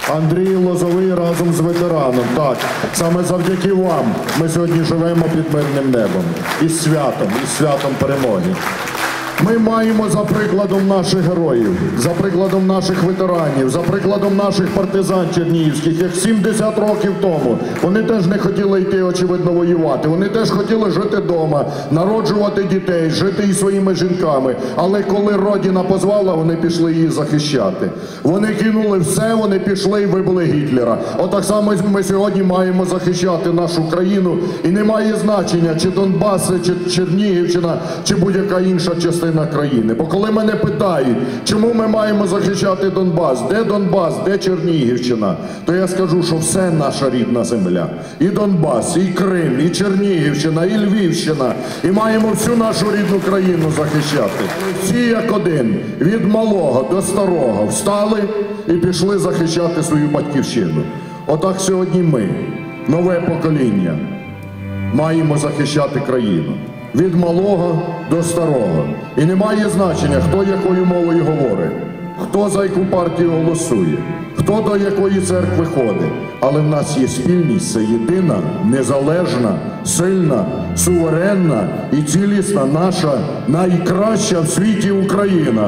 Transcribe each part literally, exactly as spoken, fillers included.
Андрій Лозовий разом з ветераном. Так, саме завдяки вам ми сьогодні живемо під мирним небом. Із святом, із святом перемоги. Ми маємо за прикладом наших героїв, за прикладом наших ветеранів, за прикладом наших партизан чернігівських, як сімдесят років тому. Вони теж не хотіли йти, очевидно, воювати. Вони теж хотіли жити вдома, народжувати дітей, жити із своїми жінками. Але коли Родина позвала, вони пішли її захищати. Вони кинули все, вони пішли і вибили Гітлера. Отак само ми сьогодні маємо захищати нашу країну. І немає значення, чи Донбас, чи Чернігівщина, чи будь-яка інша частина країни. Бо коли мене питають, чому ми маємо захищати Донбас, де Донбас, де Чернігівщина, то я скажу, що все наша рідна земля. І Донбас, і Крим, і Чернігівщина, і Львівщина. І маємо всю нашу рідну країну захищати. Всі як один, від малого до старого, встали і пішли захищати свою батьківщину. Отак сьогодні ми, нове покоління, маємо захищати країну. Від малого до старого. І немає значення, хто якою мовою говорить, хто за яку партію голосує, хто до якої церкви ходить. Але в нас є спільність, це єдина, незалежна, сильна, суверенна і цілісна наша найкраща в світі Україна.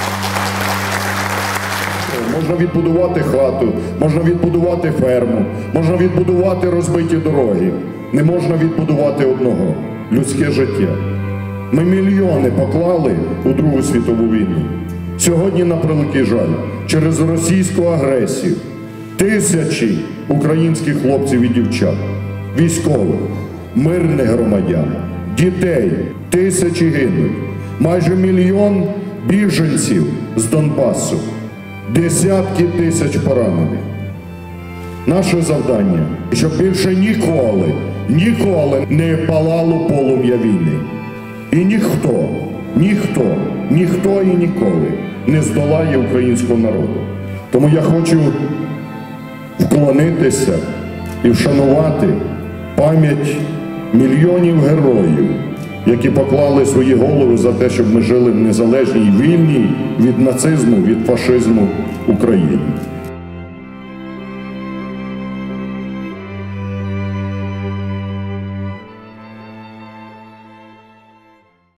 Можна відбудувати хату, можна відбудувати ферму, можна відбудувати розбиті дороги. Не можна відбудувати одного – людське життя. Ми мільйони поклали у Другу світову війну. Сьогодні, на превеликий жаль, через російську агресію тисячі українських хлопців і дівчат, військових, мирних громадян, дітей, тисячі гинуть. Майже мільйон біженців з Донбасу, десятки тисяч поранених. Наше завдання, щоб більше ніколи, ніколи не палало полум'я війни. І ніхто, ніхто, ніхто і ніколи не здолає українського народу. Тому я хочу вклонитися і вшанувати пам'ять мільйонів героїв, які поклали свої голови за те, щоб ми жили в незалежній, вільній від нацизму, від фашизму Україні.